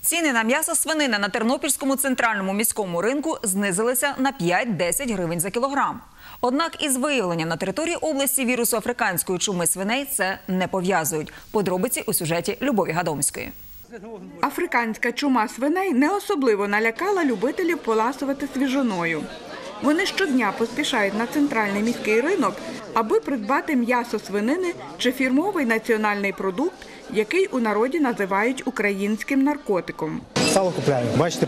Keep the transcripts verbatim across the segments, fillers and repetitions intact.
Ціни на м'ясо свинини на Тернопільському центральному міському ринку знизилися на п'ять-десять гривень за кілограм. Однак із виявленням на території області вірусу африканської чуми свиней це не пов'язують. Подробиці у сюжеті Любові Гадомської. Африканська чума свиней не особливо налякала любителів поласувати свіжиною. Вони щодня поспішають на центральний міський ринок, аби придбати м'ясо свинини чи фірмовий національний продукт, який у народі називають українським наркотиком. Сало купляю. Бачите,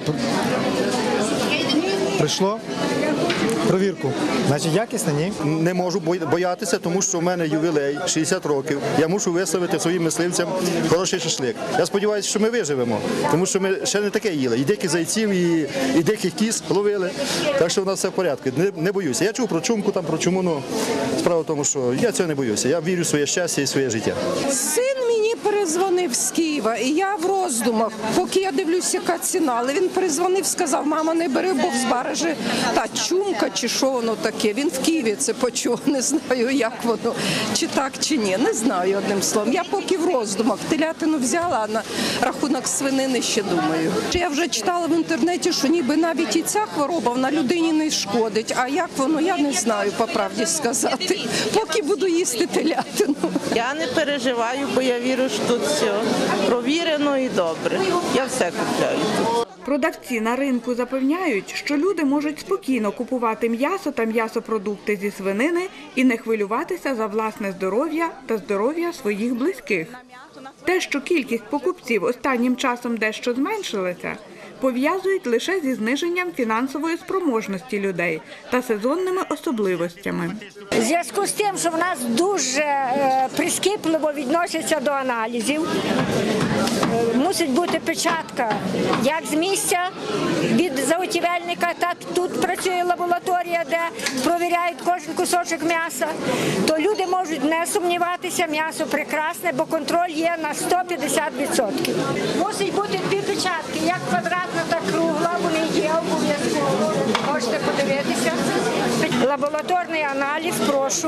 прийшло провірку. Значить, якісне, ні? Не можу боятися, тому що в мене ювілей, шістдесят років. Я мушу висловити своїм мисливцям хороший шашлик. Я сподіваюся, що ми виживемо, тому що ми ще не таке їли. І диких зайців, і, і диких кіз ловили. Так що в нас все в порядку. Не, не боюся. Я чув про чумку, там, про чуму, ну, справа в тому, що я цього не боюся. Я вірю в своє щастя і своє життя. Син мені перезвонив з Києва, і я в роздумах, поки я дивлюся, яка ціна. Але він перезвонив, сказав, мама, не бери, бо в збережі та чумка, чи що воно таке. Він в Києві це почув, не знаю, як воно, чи так, чи ні, не знаю, одним словом. Я поки в роздумах, телятину взяла, а на рахунок свинини ще думаю. Я вже читала в інтернеті, що ніби навіть і ця хвороба на людині не шкодить, а як воно, я не знаю, по правді сказати, поки буду їсти телятину. Я не переживаю, бо я вірю, що тут все провірено і добре. Я все купляю тут. Продавці на ринку запевняють, що люди можуть спокійно купувати м'ясо та м'ясопродукти зі свинини і не хвилюватися за власне здоров'я та здоров'я своїх близьких. Те, що кількість покупців останнім часом дещо зменшилася, пов'язують лише зі зниженням фінансової спроможності людей та сезонними особливостями. У зв'язку з тим, що в нас дуже прискіпливо відносяться до аналізів, мусить бути печатка як з місця від заготівельника, так тут працює лабораторія, де провіряють кожен кусочок м'яса, то люди можуть не сумніватися, м'ясо прекрасне, бо контроль є на сто п'ятдесят відсотків. Мусить бути дві печатки, як квадратна, так кругла, вони є обов'язково. Можете подивитися. Лабораторний аналіз, прошу.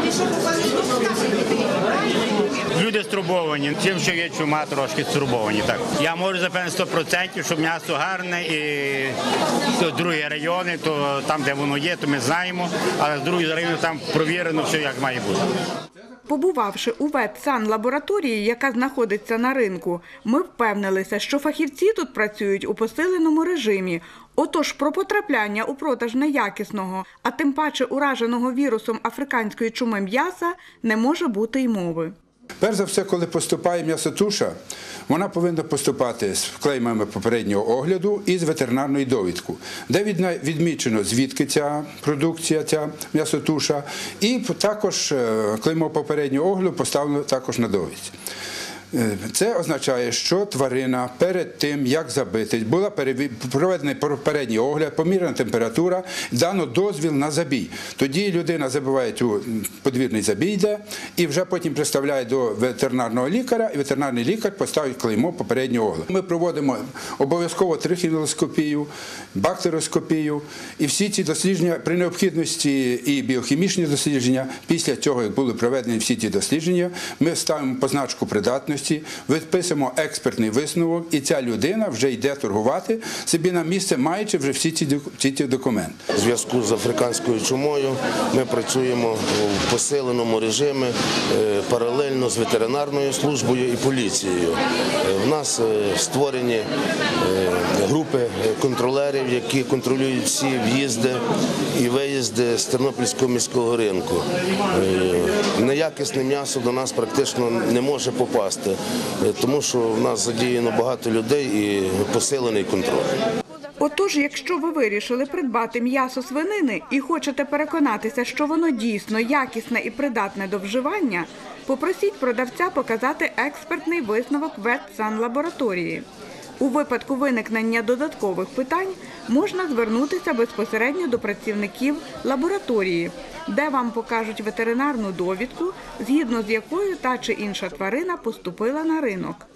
Люди стурбовані, тим, що є чума, трошки стурбовані. Так. Я можу запевнити сто відсотків, що м'ясо гарне, і другі райони, то там, де воно є, то ми знаємо, але з других районів там провірено все, як має бути. Побувавши у ветсанлабораторії, яка знаходиться на ринку, ми впевнилися, що фахівці тут працюють у посиленому режимі. Отож, про потрапляння у продаж неякісного, а тим паче ураженого вірусом африканської чуми м'яса не може бути й мови. Перш за все, коли поступає м'ясотуша, вона повинна поступати з клеймами попереднього огляду і з ветеринарною довідкою, де відмічено, звідки ця продукція, ця м'ясотуша, і також клеймо попереднього огляду поставлено також на довідці. Це означає, що тварина перед тим, як забити, була проведений попередній огляд, поміряна температура, дано дозвіл на забій. Тоді людина забиває цю подвірний забій, йде, і вже потім представляє до ветеринарного лікаря, і ветеринарний лікар поставить клеймо попереднього огляду. Ми проводимо обов'язково трихінелоскопію, бактероскопію, і всі ці дослідження при необхідності і біохімічні дослідження, після цього, як були проведені всі ці дослідження, ми ставимо позначку придатності, виписуємо експертний висновок, і ця людина вже йде торгувати собі на місце, маючи вже всі ці, ці, ці документи. У зв'язку з африканською чумою ми працюємо в посиленому режимі паралельно з ветеринарною службою і поліцією. У нас створені групи контролерів, які контролюють всі в'їзди і виїзди з Тернопільського міського ринку. Неякісне м'ясо до нас практично не може попасти, тому що в нас задіяно багато людей і посилений контроль. Отож, якщо ви вирішили придбати м'ясо свинини і хочете переконатися, що воно дійсно якісне і придатне до вживання, попросіть продавця показати експертний висновок ветсанлабораторії. У випадку виникнення додаткових питань можна звернутися безпосередньо до працівників лабораторії, де вам покажуть ветеринарну довідку, згідно з якою та чи інша тварина поступила на ринок.